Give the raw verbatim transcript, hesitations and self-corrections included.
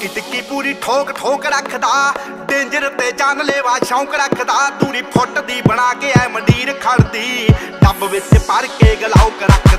ਟਿੱਕੀ ਟਿੱਕੀ पूरी ठोक ठोक रखदा, डेंजर ते जानलेवा शौक रखदा। दूरी फुट दी बना के ऐ मंडीर खड़दी, डब विच भर के गलाउक रख